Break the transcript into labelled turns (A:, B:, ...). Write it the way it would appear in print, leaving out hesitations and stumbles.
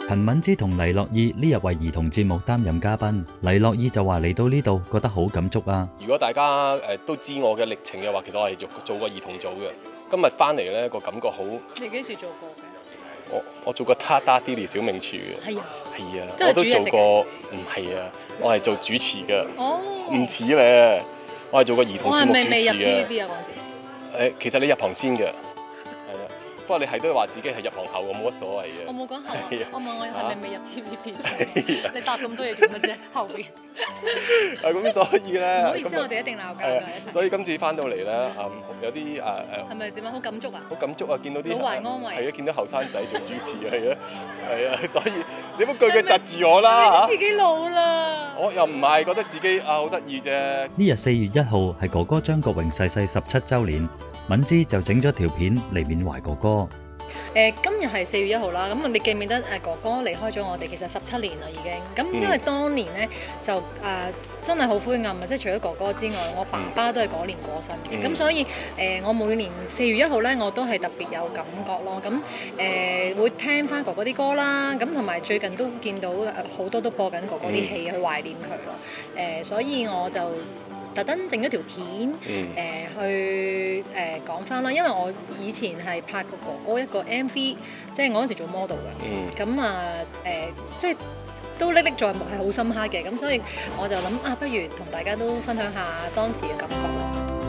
A: 陳敏之同黎諾懿呢日為兒童節目擔任嘉賓，黎諾懿就話嚟到呢度覺得好感觸啊！
B: 如果大家都知我嘅歷程嘅話，其實我係做過兒童組嘅。今日翻嚟咧個感覺好。
C: 你幾時做過嘅？
B: 我做過他打爹哋小明廚嘅。
C: 係啊。
B: 係啊，我都做過。唔係啊，我係做主持嘅。
C: 哦。
B: 唔似咧，我係做過兒童節目主持嘅。
C: 我係未入 TVB 啊嗰陣時。
B: 其實你入行先嘅。不過你係都話自己係入行後，我冇乜所謂嘅。
C: 我冇講後啊，我問我係咪未入 TVB 你答咁多嘢做乜啫？後邊。
B: 咁所以咧。
C: 唔好意思，我哋一定鬧交㗎。
B: 所以今次翻到嚟咧，有啲
C: 係咪點啊？好感觸啊！
B: 好感觸啊！見到啲
C: 老懷安慰。
B: 係啊，見到後生仔做主持係啊，所以你唔好句句窒住我啦嚇。
C: 自己老啦。
B: 我又唔係覺得自己好得意啫。
A: 呢日4月1號係哥哥張國榮逝世17週年。敏之就整咗條片嚟緬懷哥哥。
C: 今日係4月1號啦，咁你記唔記得哥哥離開咗我哋？其實17年啦已經。咁因為當年咧就真係好灰暗啊！即係除咗哥哥之外，我爸爸都係嗰年過身嘅。咁所以我每年4月1號咧，我都係特別有感覺咯。咁會聽翻哥哥啲歌啦，咁同埋最近都見到好多都播緊哥哥啲戲去懷念佢咯。所以我就特登整咗條片，去講翻啦，因為我以前係拍過哥哥一個 MV，即係我嗰時做 model 嘅，咁即係都歷歷在目，係好深刻嘅，咁所以我就諗不如同大家都分享下當時嘅感覺咯。